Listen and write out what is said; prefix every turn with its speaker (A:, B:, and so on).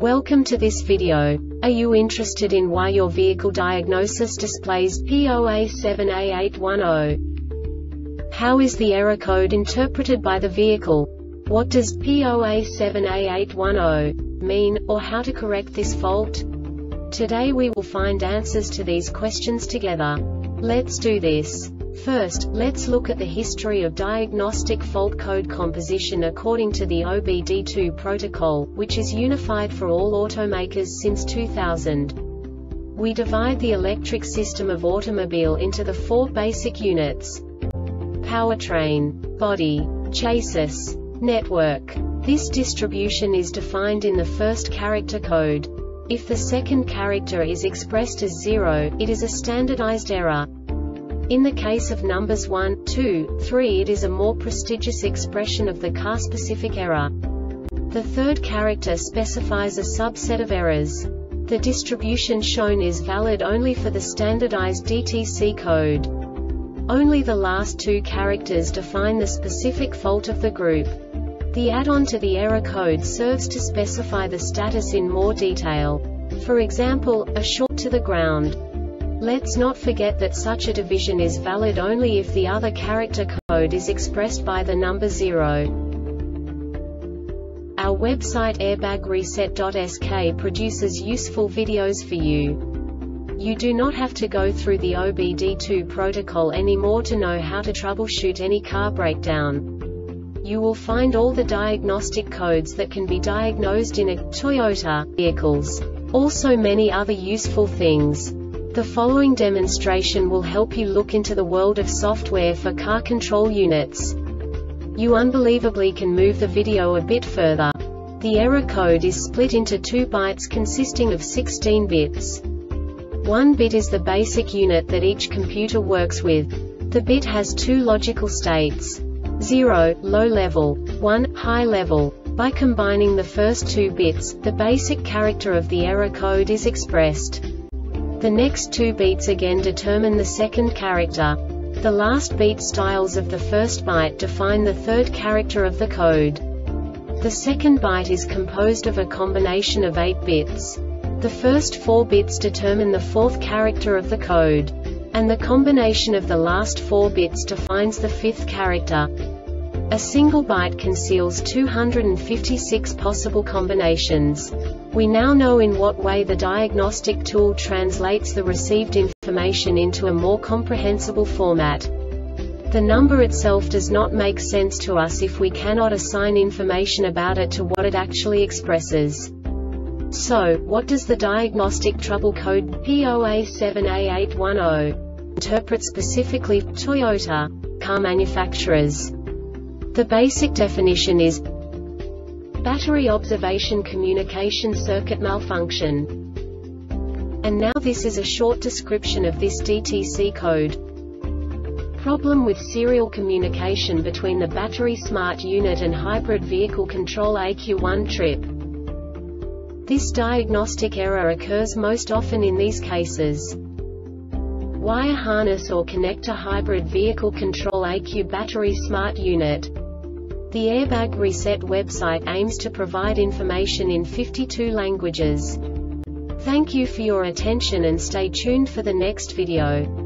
A: Welcome to this video. Are you interested in why your vehicle diagnosis displays P0A7A810? How is the error code interpreted by the vehicle? What does P0A7A810 mean, or how to correct this fault? Today we will find answers to these questions together. Let's do this. First, let's look at the history of diagnostic fault code composition according to the OBD2 protocol, which is unified for all automakers since 2000. We divide the electric system of automobile into the four basic units: powertrain, body, chassis, network. This distribution is defined in the first character code. If the second character is expressed as 0, it is a standardized error. In the case of numbers 1, 2, 3, it is a more prestigious expression of the car-specific error. The third character specifies a subset of errors. The distribution shown is valid only for the standardized DTC code. Only the last two characters define the specific fault of the group. The add-on to the error code serves to specify the status in more detail. For example, a short to the ground. Let's not forget that such a division is valid only if the other character code is expressed by the number 0. Our website airbagreset.sk produces useful videos for you. You do not have to go through the OBD2 protocol anymore to know how to troubleshoot any car breakdown. You will find all the diagnostic codes that can be diagnosed in a Toyota vehicles. Also many other useful things. The following demonstration will help you look into the world of software for car control units. You unbelievably can move the video a bit further. The error code is split into 2 bytes consisting of 16 bits. 1 bit is the basic unit that each computer works with. The bit has 2 logical states: 0, low level, 1, high level. By combining the first 2 bits, the basic character of the error code is expressed. The next 2 beats again determine the second character. The last beat styles of the first byte define the third character of the code. The second byte is composed of a combination of 8 bits. The first 4 bits determine the fourth character of the code. And the combination of the last 4 bits defines the fifth character. A single byte conceals 256 possible combinations. We now know in what way the diagnostic tool translates the received information into a more comprehensible format. The number itself does not make sense to us if we cannot assign information about it to what it actually expresses. So, what does the diagnostic trouble code P0A7A810 interpret specifically for Toyota car manufacturers? The basic definition is battery observation communication circuit malfunction. And now this is a short description of this DTC code. Problem with serial communication between the battery smart unit and hybrid vehicle control ECU1 trip. This diagnostic error occurs most often in these cases: wire harness or connector hybrid vehicle control ECU battery smart unit. The Airbag Reset website aims to provide information in 52 languages. Thank you for your attention and stay tuned for the next video.